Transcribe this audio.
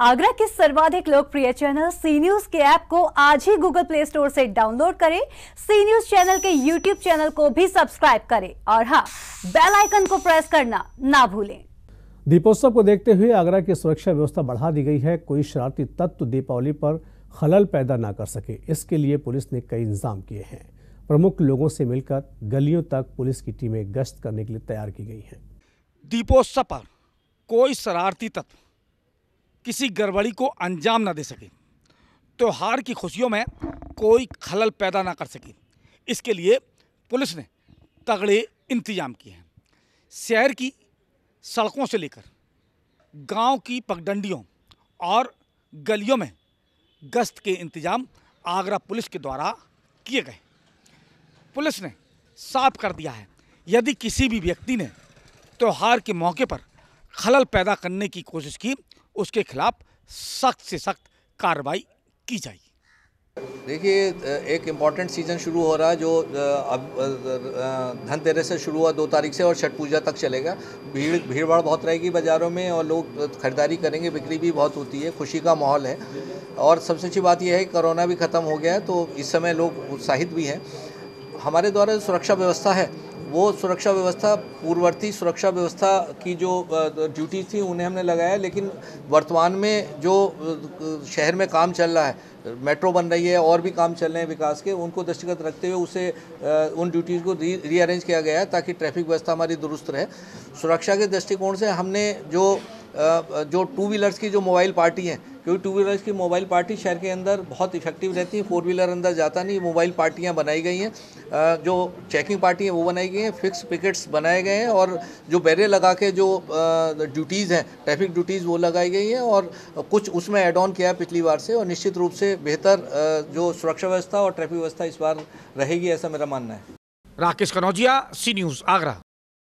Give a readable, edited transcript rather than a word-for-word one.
आगरा के सर्वाधिक लोकप्रिय चैनल सी न्यूज के ऐप को आज ही गूगल प्ले स्टोर से डाउनलोड करें। सी न्यूज चैनल के यूट्यूब चैनल को भी सब्सक्राइब करें और हाँ, बेल आइकन को प्रेस करना ना भूलें। दीपोत्सव को देखते हुए आगरा की सुरक्षा व्यवस्था बढ़ा दी गई है। कोई शरारती तत्व दीपावली पर खलल पैदा ना कर सके, इसके लिए पुलिस ने कई इंतजाम किए हैं। प्रमुख लोगों से मिलकर गलियों तक पुलिस की टीमें गश्त करने के लिए तैयार की गई हैं। दीपोत्सव पर कोई शरारती तत्व किसी गड़बड़ी को अंजाम न दे सके, त्योहार की खुशियों में कोई खलल पैदा ना कर सके, इसके लिए पुलिस ने तगड़े इंतजाम किए हैं। शहर की सड़कों से लेकर गांव की पगडंडियों और गलियों में गश्त के इंतजाम आगरा पुलिस के द्वारा किए गए। पुलिस ने साफ कर दिया है, यदि किसी भी व्यक्ति ने त्योहार के मौके पर खलल पैदा करने की कोशिश की, उसके खिलाफ सख्त से सख्त कार्रवाई की जाएगी। देखिए, एक इम्पॉर्टेंट सीज़न शुरू हो रहा है जो अब धनतेरस से शुरू हुआ 2 तारीख से और छठ पूजा तक चलेगा। भीड़ भाड़ बहुत रहेगी बाज़ारों में और लोग खरीदारी करेंगे, बिक्री भी बहुत होती है, खुशी का माहौल है। और सबसे अच्छी बात यह है कि कोरोना भी ख़त्म हो गया है, तो इस समय लोग उत्साहित भी हैं। हमारे द्वारा जो सुरक्षा व्यवस्था है, वो सुरक्षा व्यवस्था पूर्ववर्ती सुरक्षा व्यवस्था की जो ड्यूटी थी उन्हें हमने लगाया, लेकिन वर्तमान में जो शहर में काम चल रहा है, मेट्रो बन रही है और भी काम चल रहे हैं विकास के, उनको दृष्टिगत रखते हुए उसे उन ड्यूटीज़ को रीअरेंज किया गया है ताकि ट्रैफिक व्यवस्था हमारी दुरुस्त रहे। सुरक्षा के दृष्टिकोण से हमने जो 2 व्हीलर्स की जो मोबाइल पार्टी हैं, क्योंकि 2 व्हीलर्स की मोबाइल पार्टी शहर के अंदर बहुत इफेक्टिव रहती है, 4 व्हीलर अंदर जाता नहीं, मोबाइल पार्टियां बनाई गई हैं। जो चेकिंग पार्टी है वो बनाई गई हैं, फिक्स पिकेट्स बनाए गए हैं और जो बैरियर लगा के जो ड्यूटीज़ हैं, ट्रैफिक ड्यूटीज़ वो लगाई गई हैं और कुछ उसमें ऐड ऑन किया है पिछली बार से, और निश्चित रूप से बेहतर जो सुरक्षा व्यवस्था और ट्रैफिक व्यवस्था इस बार रहेगी, ऐसा मेरा मानना है। Rakesh Kanojia, C news, Agra.